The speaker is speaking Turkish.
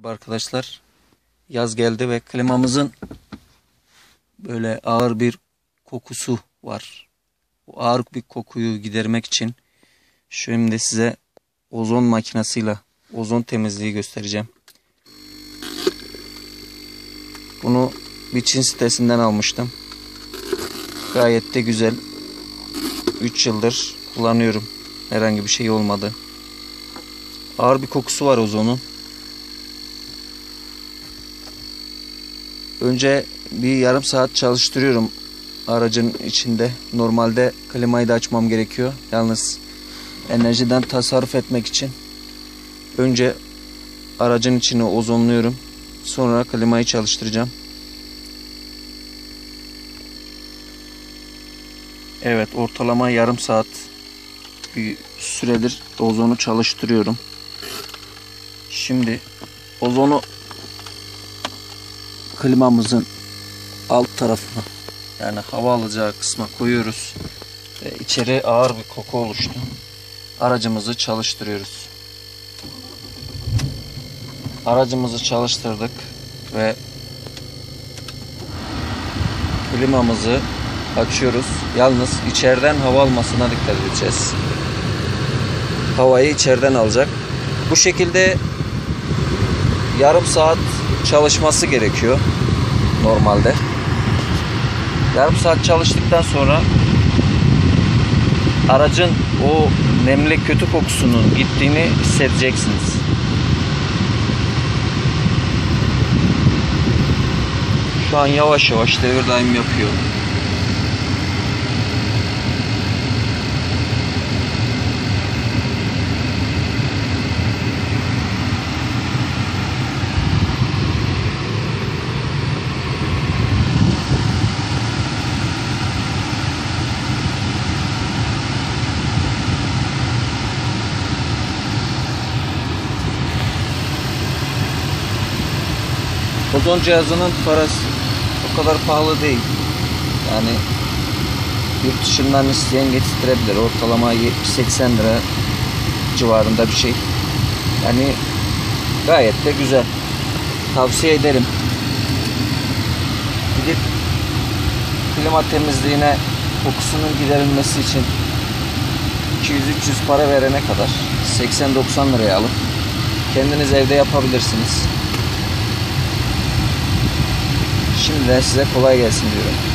Arkadaşlar, yaz geldi ve klimamızın böyle ağır bir kokusu var. Bu ağır bir kokuyu gidermek için şimdi size ozon makinesiyle ozon temizliği göstereceğim. Bunu bir Çin sitesinden almıştım. Gayet de güzel. 3 yıldır kullanıyorum. Herhangi bir şey olmadı. Ağır bir kokusu var ozonun. Önce bir yarım saat çalıştırıyorum aracın içinde. Normalde klimayı da açmam gerekiyor. Yalnız enerjiden tasarruf etmek için önce aracın içini ozonluyorum. Sonra klimayı çalıştıracağım. Evet, ortalama yarım saat bir süredir ozonu çalıştırıyorum. Şimdi ozonu klimamızın alt tarafına, yani hava alacağı kısma koyuyoruz ve içeri ağır bir koku oluştu. Aracımızı çalıştırıyoruz. Aracımızı çalıştırdık ve klimamızı açıyoruz. Yalnız içeriden hava almasına dikkat edeceğiz. Havayı içeriden alacak. Bu şekilde yarım saat çalışması gerekiyor normalde. Yarım saat çalıştıktan sonra aracın o nemli kötü kokusunun gittiğini hissedeceksiniz. Şu an yavaş yavaş devir daim yapıyor. Ozon cihazının parası o kadar pahalı değil. Yani yurt dışından isteyen getirebilir. Ortalama 70-80 lira civarında bir şey. Yani gayet de güzel. Tavsiye ederim. Gidip klima temizliğine, kokusunun giderilmesi için 200-300 para verene kadar 80-90 liraya alıp kendiniz evde yapabilirsiniz. Şimdiden size kolay gelsin diyorum.